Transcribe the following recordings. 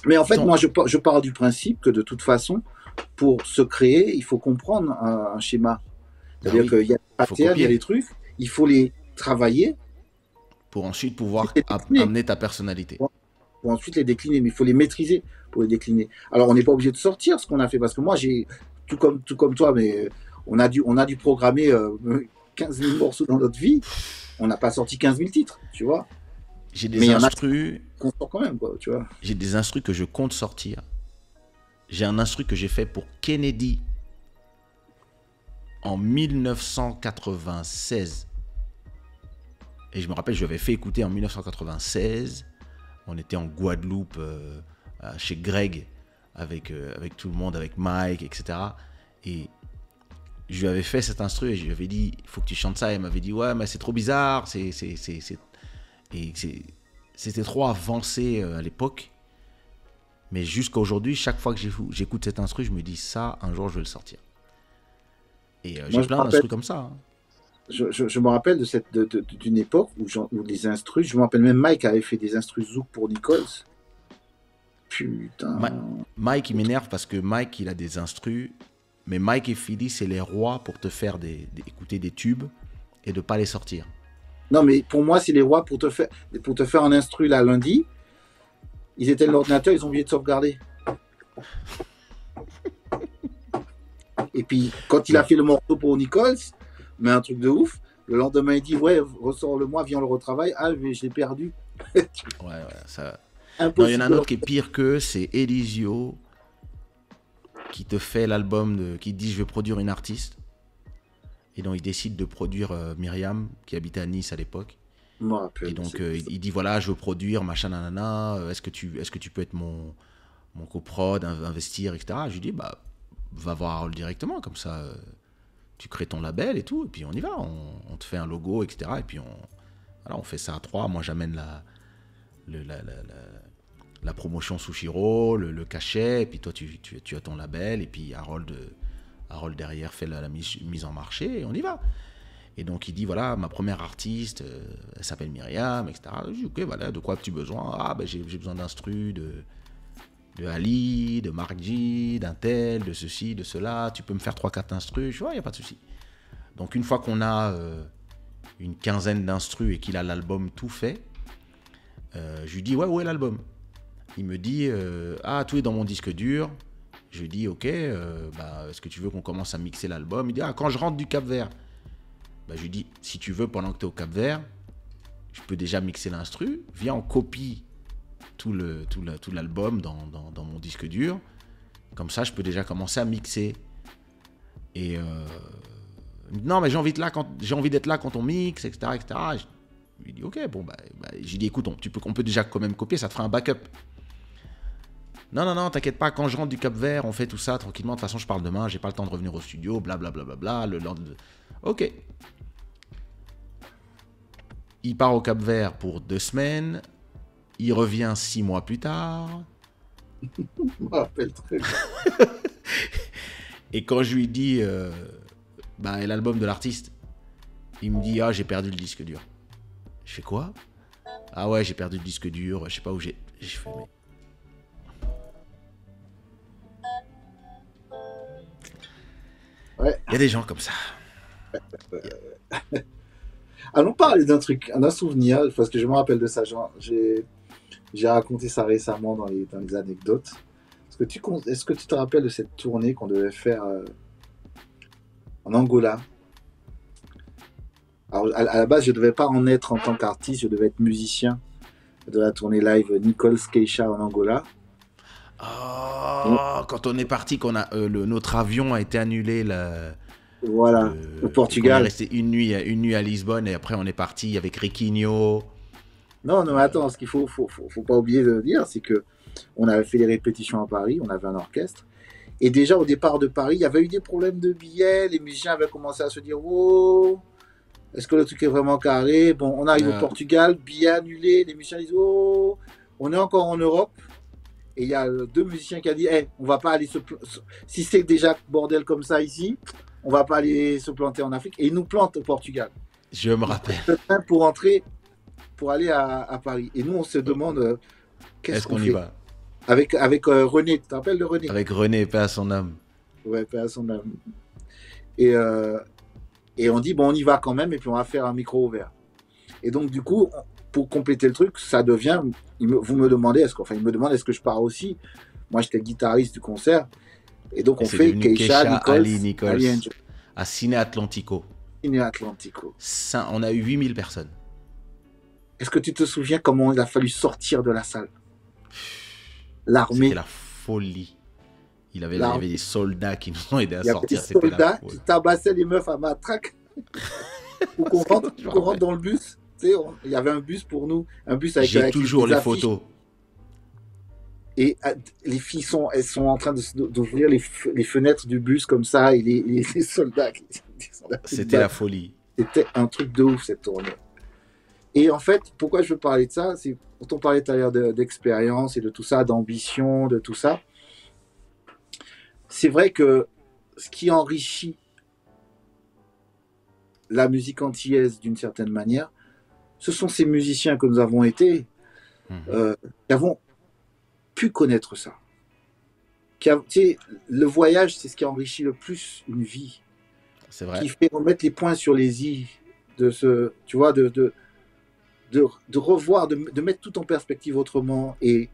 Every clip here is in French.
Mais en fait, Ton... moi, je pars du principe que de toute façon, pour se créer, il faut comprendre un schéma. Bah C'est-à-dire oui, qu'il y a des il faut patterns, il y a des copier trucs, il faut les travailler pour ensuite et pouvoir les décliner. amener ta personnalité. Pour ensuite les décliner, mais il faut les maîtriser pour les décliner. Alors, on n'est pas obligé de sortir ce qu'on a fait, parce que moi, j'ai, tout comme toi, mais on a dû programmer 15 000 morceaux dans notre vie. On n'a pas sorti 15 000 titres, tu vois. J'ai Mais des il y en a instrus, qu'on sort quand même, quoi, tu vois. j'ai des instrus que je compte sortir. J'ai un instru que j'ai fait pour Kennedy en 1996. Et je me rappelle, je l'avais fait écouter en 1996. On était en Guadeloupe, chez Greg, avec tout le monde, avec Mike, etc. Et je lui avais fait cet instru et je lui avais dit, il faut que tu chantes ça. Et elle m'avait dit, ouais, mais c'est trop bizarre. C'était trop avancé à l'époque. Mais jusqu'à aujourd'hui, chaque fois que j'écoute cet instru, je me dis, ça, un jour, je vais le sortir. Et j'ai Moi, je me plein rappelle, d'instrus comme ça, hein. je me rappelle d'une époque où les instrus, je me rappelle même Mike avait fait des instrus zouk pour Nichols. Ma- Putain. Mike, il m'énerve parce que Mike, il a des instrus. Mais Mike et Philly, c'est les rois pour te faire écouter des tubes et de pas les sortir. Non, mais pour moi, c'est les rois pour te faire un instru là lundi. Ils étaient de l'ordinateur, ils ont oublié de sauvegarder. Et puis, quand il a Ouais, fait le morceau pour Nichols, mais un truc de ouf, le lendemain, il dit, ouais, ressors-le-moi, viens, on le retravaille. Ah, mais je l'ai perdu. ouais, ça. Non, il y en a Impossible un de le... autre qui est pire que, c'est Elisio qui te fait qui dit je vais produire une artiste. Et donc il décide de produire Myriam, qui habitait à Nice à l'époque. Je me Et rappelle. donc il dit voilà, je veux produire, machin, nanana, est-ce que tu peux être mon coprod, investir, etc. Je lui dis bah va voir Harold directement, comme ça tu crées ton label et tout, et puis on y va, on te fait un logo, etc. Et puis voilà, on fait ça à trois. Moi j'amène le- la, la, la- la promotion Sushiro, le cachet, et puis toi tu as ton label, et puis Harold derrière fait la mise en marché, et on y va. Et donc il dit voilà, ma première artiste, elle s'appelle Myriam, etc. Je dis ok, voilà, de quoi as-tu besoin? Ah ben j'ai besoin d'instru, de Ali, de Mark G, d'un tel, de ceci, de cela, tu peux me faire trois quatre instrus, je vois, il n'y a pas de souci. Donc une fois qu'on a une quinzaine d'instrus et qu'il a l'album tout fait, je lui dis ouais, où est l'album? Il me dit ah, tout est dans mon disque dur. Je lui dis ok, bah, est-ce que tu veux qu'on commence à mixer l'album? Il dit ah, quand je rentre du Cap Vert. Bah, je lui dis si tu veux, pendant que tu es au Cap Vert, je peux déjà mixer l'instru. Viens, on copie tout l'album dans mon disque dur. Comme ça, je peux déjà commencer à mixer. Et non, mais j'ai envie d'être là quand on mixe, etc. etc. Je lui dis ok, bon, j'ai dit écoute, on peut déjà quand même copier, ça te fera un backup. Non, non, non, t'inquiète pas, quand je rentre du Cap Vert, on fait tout ça tranquillement. De toute façon, je parle demain, j'ai pas le temps de revenir au studio, blablabla. Bla, bla, bla, le lendemain. Ok. Il part au Cap Vert pour 2 semaines. Il revient 6 mois plus tard. Je me rappelle très bien. Et quand je lui dis bah, l'album de l'artiste, il me dit ah, j'ai perdu le disque dur. Je fais quoi? Ah ouais, j'ai perdu le disque dur, je sais pas où j'ai. Je fais mais. Ouais. Il y a des gens comme ça. Allons parler d'un truc, d'un souvenir, parce que je me rappelle de ça. J'ai raconté ça récemment dans les anecdotes. Est-ce que tu te rappelles de cette tournée qu'on devait faire en Angola? Alors, à la base, je ne devais pas en être en tant qu'artiste, je devais être musicien de la tournée live Nichols Keisha en Angola. Et Oh, quand on est parti, notre avion a été annulé voilà, au et qu'on est Portugal. resté une nuit à Lisbonne et après on est parti avec Riquinho. Non, non, mais attends, ce qu'il faut pas oublier de dire, c'est que on avait fait les répétitions à Paris, on avait un orchestre. Et déjà au départ de Paris, il y avait eu des problèmes de billets, les musiciens avaient commencé à se dire, wow, est-ce que le truc est vraiment carré? Bon, on arrive au Euh, Portugal, billets annulés, les musiciens disent, oh, on est encore en Europe. Et il y a deux musiciens qui ont dit, hey, on va pas aller si c'est déjà bordel comme ça ici, on va pas aller se planter en Afrique. Et ils nous plantent au Portugal. je me Ils rappelle. prennent le train pour aller à Paris. Et nous, on se demande, qu'est-ce Est-ce qu'on qu'on y fait? va? avec René, tu te rappelles de René? Avec René, paix à son âme. Ouais, paix à son âme. Et, euh, et on dit, bon, on y va quand même, et puis on va faire un micro ouvert. Et donc, du coup, pour compléter le truc, ça devient, vous me demandez, il me demande est-ce que je pars aussi. Moi, j'étais guitariste du concert. Et donc, Et on c'est fait devenu Keisha, Keisha, Ali, Nichols, Nichols, Ali Angel, à Ciné Atlantico. Ciné Atlantico. On a eu 8000 personnes. Est-ce que tu te souviens comment il a fallu sortir de la salle? C'était L'armée. la folie. Il y avait des soldats qui nous ont aidés à Il y avait des sortir. C'était la soldats folie. qui tabassaient les meufs à matraque pour qu'on rentre dans le bus. Tu sais, il y avait un bus pour nous, un bus avec J'ai toujours les affiches. photos. Et les filles elles sont en train d'ouvrir les fenêtres du bus comme ça, et les soldats. C'était la folie. C'était un truc de ouf cette tournée. Et en fait, pourquoi je veux parler de ça, c'est quand on parlait tout à l'heure d'expérience et de tout ça, d'ambition, de tout ça. C'est vrai que ce qui enrichit la musique antillaise d'une certaine manière, ce sont ces musiciens que nous avons été, qui avons pu connaître ça. Tu sais, le voyage, c'est ce qui enrichit le plus une vie. C'est vrai. Qui fait remettre les points sur les i, tu vois, de revoir, de mettre tout en perspective autrement. Et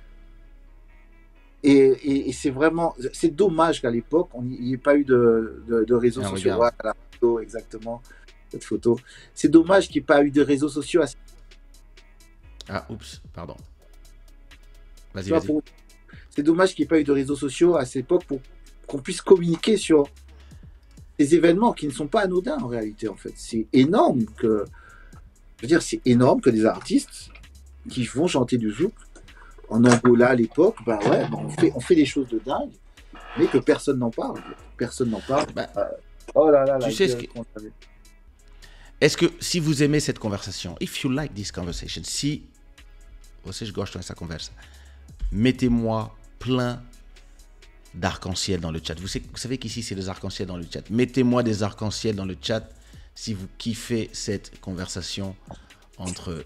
c'est vraiment, c'est dommage qu'à l'époque, il n'y ait pas eu de réseaux sociaux. Voilà, la photo, exactement, cette photo. C'est dommage qu'il n'y ait pas eu de réseaux sociaux. Ah, oups, pardon. Vas-y. C'est dommage qu'il n'y ait pas eu de réseaux sociaux à cette époque pour qu'on puisse communiquer sur des événements qui ne sont pas anodins en réalité. En fait, c'est énorme c'est énorme que des artistes qui vont chanter du zouk en Angola à l'époque, on fait des choses de dingue, mais que personne n'en parle. Personne n'en parle. Oh là là, tu sais ce que... Est-ce que si vous aimez cette conversation, if you like this conversation, si você gosta dessa conversa, mettez-moi plein d'arc-en-ciel dans le chat. Vous savez qu'ici, c'est des arcs-en-ciel dans le chat. Mettez-moi des arcs-en-ciel dans le chat si vous kiffez cette conversation entre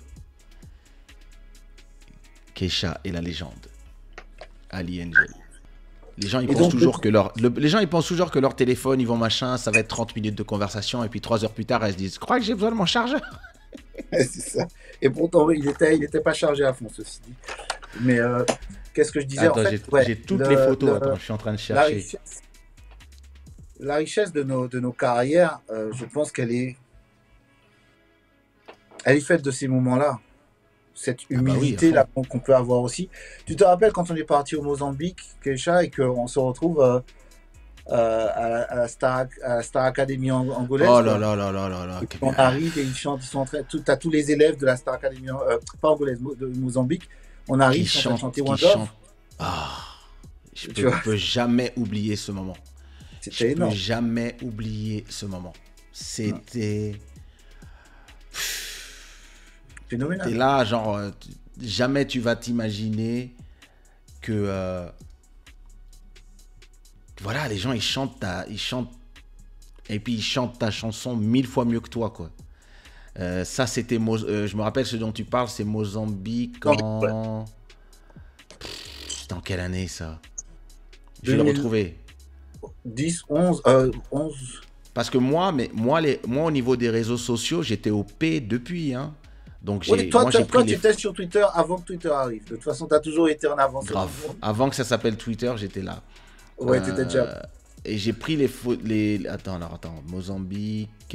Keisha et la légende Ali Angel. Les gens, ils pensent toujours que leur téléphone, ils vont machin, ça va être 30 minutes de conversation, et puis 3 heures plus tard, elles se disent « Je crois que j'ai besoin de mon chargeur !» C'est ça. Et pourtant, il était pas chargé à fond, ceci dit. Mais qu'est-ce que je disais? Attends, j'ai toutes les photos. Attends, je suis en train de chercher. La richesse de nos carrières, je pense qu'elle est faite de ces moments-là. Cette humilité là qu'on peut avoir aussi. Tu te rappelles quand on est parti au Mozambique, Keisha, et qu'on se retrouve à la Star Academy angolaise? Oh là là là là là là. On arrive et ils chantent, ils sont en train. T'as tous les élèves de la Star Academy, pas angolaise, de Mozambique. On arrive, ils sont en train de chanter Wonder. Je peux jamais oublier ce moment. C'était énorme. Je peux jamais oublier ce moment. C'était phénoménal. T'es là, genre, jamais tu vas t'imaginer que voilà, les gens ils chantent et puis ils chantent ta chanson 1000 fois mieux que toi, quoi. Ça, c'était je me rappelle ce dont tu parles, c'est Mozambique en... Dans quelle année ça? Je vais le retrouver. 10, 11. Parce que moi, au niveau des réseaux sociaux, j'étais au P depuis, hein. Donc toi, tu étais sur Twitter avant que Twitter arrive. De toute façon, tu as toujours été en avance. Grave. Avant que ça s'appelle Twitter, j'étais là. Ouais, tu étais déjà. Et j'ai pris Attends. Mozambique.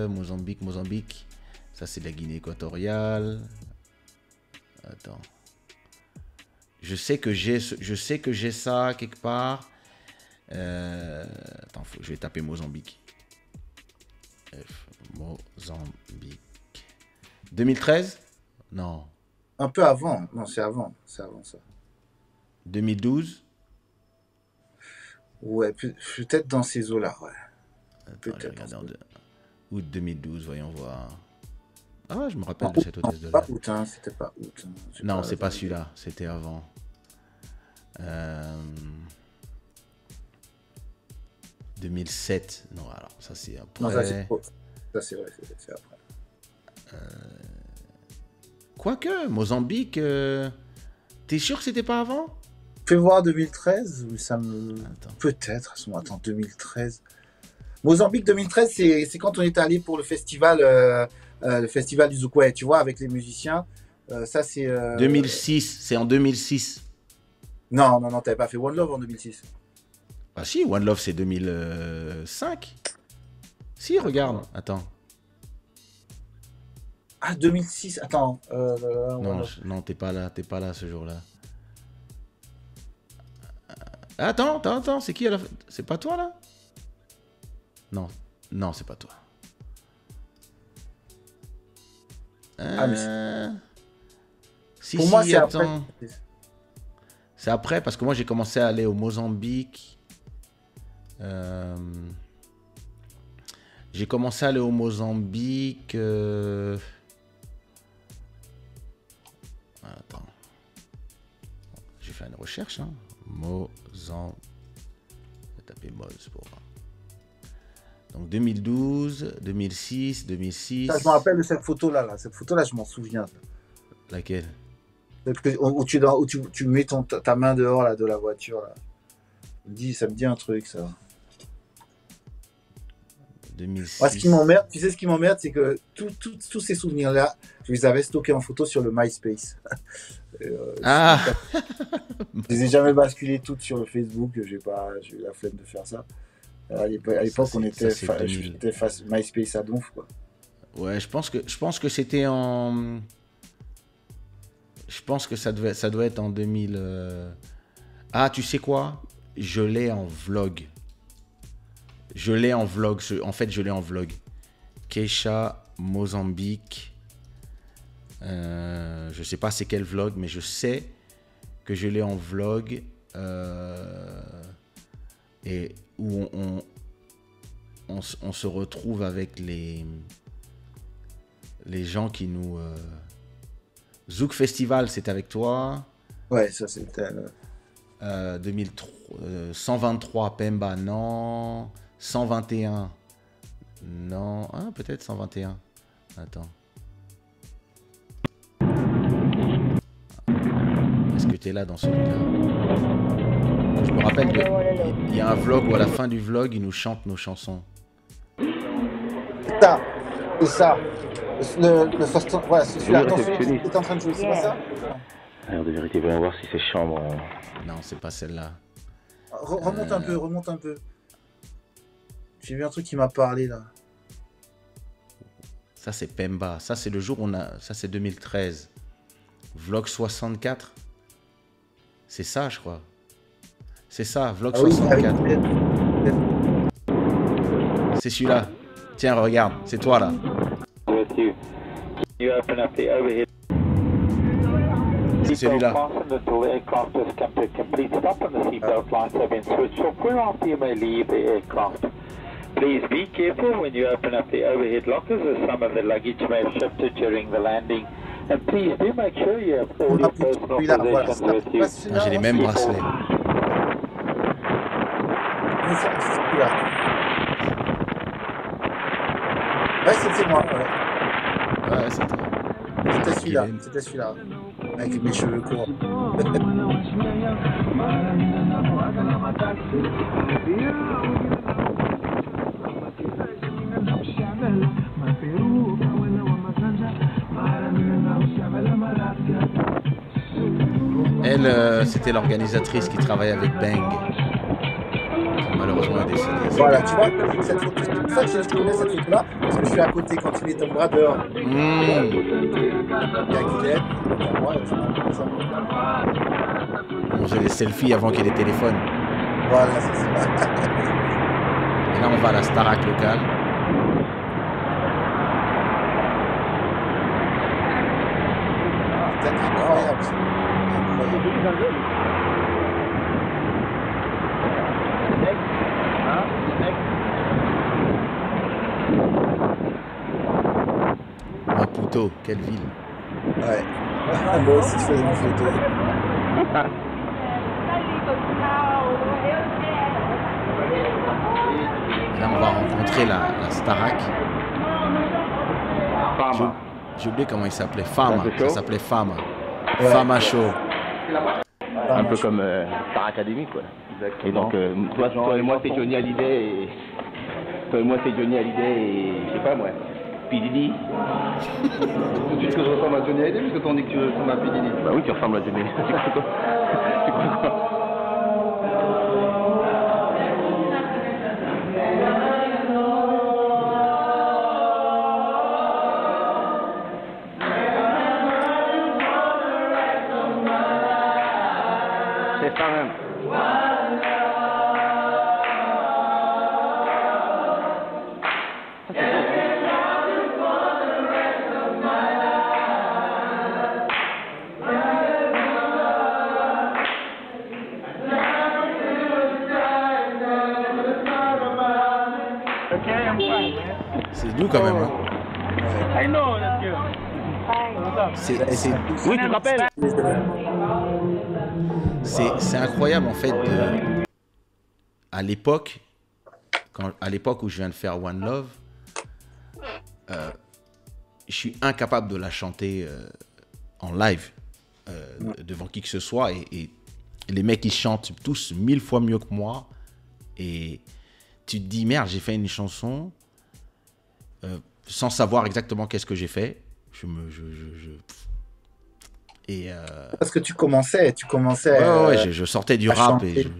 Ça, c'est la Guinée équatoriale. Attends. Je sais que j'ai ça quelque part. Attends, je vais taper Mozambique. Mozambique. 2013? Non. Un peu avant. Non, c'est avant. C'est avant ça. 2012? Ouais, peut-être dans ces eaux-là, ouais. Peut-être. Août 2012, voyons voir. Ah, je me rappelle de cette hôtesse de l'air. C'était pas août. Non, c'est pas celui-là. C'était avant. 2007. Non, alors, ça c'est après. Non, ça c'est vrai, c'est après. Quoique, Mozambique, t'es sûr que c'était pas avant? Fais voir 2013, ça me... Attends. Peut-être, attends, 2013. Mozambique 2013, c'est quand on est allé pour le festival du Zouk, tu vois, avec les musiciens. Ça, c'est... 2006, c'est en 2006. Non, t'avais pas fait One Love en 2006. Ah si, One Love c'est 2005. Si, regarde, attends. Ah, 2006, attends. Non, t'es pas là ce jour-là. Attends, c'est qui à la fin? C'est pas toi là? Non, c'est pas toi. Si, pour moi, c'est attends. après. C'est après parce que moi j'ai commencé à aller au Mozambique. J'ai commencé à aller au Mozambique. Attends. J'ai fait une recherche. Hein. Mozambique. Je vais taper Moz pour voir. Donc 2012, 2006, 2006. Ça, je me rappelle de cette photo-là. Cette photo-là, je m'en souviens. Laquelle? Où tu mets ta main dehors là, de la voiture. Là. Ça me dit un truc, ça. 2006. Moi, ce qui m'emmerde, tu sais ce qui m'emmerde, c'est que tous ces souvenirs-là, je les avais stockés en photo sur le MySpace. Je les ai jamais basculés toutes sur le Facebook. J'ai eu la flemme de faire ça. À l'époque, j'étais face MySpace à donf, quoi. Ouais, je pense que c'était en... Je pense que ça doit être en 2000... Ah, tu sais quoi? Je l'ai en vlog. En fait, je l'ai en vlog. Keisha, Mozambique. Je sais pas c'est quel vlog, mais je sais que je l'ai en vlog. Et où on se retrouve avec les gens qui nous... Zouk Festival, c'est avec toi. Ouais, ça c'était... 2003, 123, Pemba, non. 121, non. Ah, peut-être 121. Attends. Est-ce que tu es là dans celui-là? Je me rappelle qu'il y a un vlog où à la fin du vlog, ils nous chantent nos chansons. C'est ça. Voilà, c'est celui-là. Attends, celui qui est en train de jouer, c'est pas ça? Alors de vérité, voyons voir si ces chambres... Non, c'est pas celle-là. Remonte un peu. J'ai vu un truc qui m'a parlé, là. Ça, c'est Pemba. Ça, c'est le jour où on a... Ça, c'est 2013. Vlog 64. C'est ça, je crois. C'est ça, Vlog 64. C'est celui-là. Tiens, regarde. C'est toi, là. C'est celui-là. Please be careful when you open up the overhead lockers as some of the luggage may have shifted during the landing. And please do make sure you have all your personal possessions with you. J'ai les mêmes bracelets. Ouais, c'était moi. Ouais, c'était toi. C'était celui-là. Avec mes cheveux courts. Elle, c'était l'organisatrice qui travaillait avec Bang. Malheureusement, elle est décédée. Voilà, tu vois, cette photo, c'est pour ça que je connais cette photo-là, parce que je suis à côté quand tu mets ton bras dehors. Il y a Guilhem, il y a moi, et ça. On faisait des selfies avant qu'il y ait des téléphones. Voilà, c'est ça. Et là, on va à la Starac locale. C'est incroyable. Maputo, quelle ville. Ouais. Moi aussi, je faisais une photo. Et là, on va rencontrer la Starac. J'ai oublié comment il s'appelait. Fama. Ça s'appelait Fama. Ouais. Fama Show. Un peu comme Star Academy, quoi. Exactement. Et donc, toi et moi, c'est Johnny Hallyday et... Toi et moi, c'est Johnny Hallyday et... Je sais pas, moi. P. Diddy. Tu dis que je ressemble à Johnny Hallyday parce que t'en dis que tu ressembles à P. Diddy. Bah oui, tu ressembles à Johnny Hallyday. Tu crois quoi? C'est ça même. C'est doux quand même. Hein. Oui, tu te rappelles? C'est incroyable en fait. À l'époque où je viens de faire One Love, je suis incapable de la chanter en live devant qui que ce soit. Et les mecs, ils chantent tous 1000 fois mieux que moi. Et tu te dis, merde, j'ai fait une chanson sans savoir exactement qu'est-ce que j'ai fait. Parce que tu commençais. Ouais, je sortais du rap chanter. et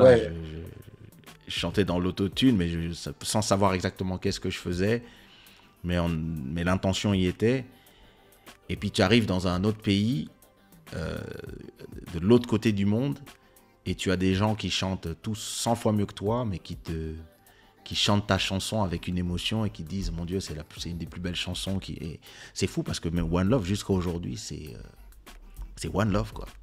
je chantais dans l'autotune, mais sans savoir exactement qu'est-ce que je faisais. Mais l'intention y était. Et puis tu arrives dans un autre pays, de l'autre côté du monde, et tu as des gens qui chantent tous 100 fois mieux que toi, mais qui chantent ta chanson avec une émotion et qui disent, mon Dieu, c'est une des plus belles chansons. C'est fou parce que même One Love, jusqu'à aujourd'hui, c'est One Love, quoi.